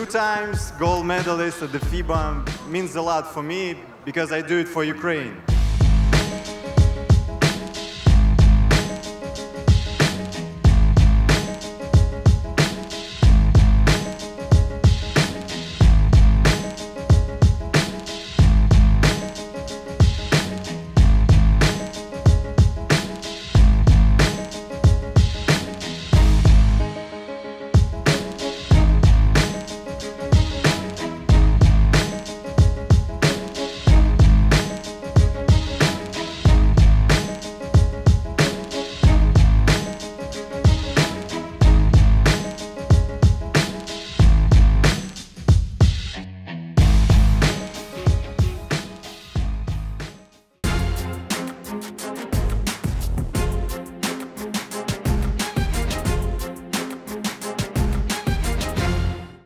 2 times gold medalist at the FIBA means a lot for me because I do it for Ukraine.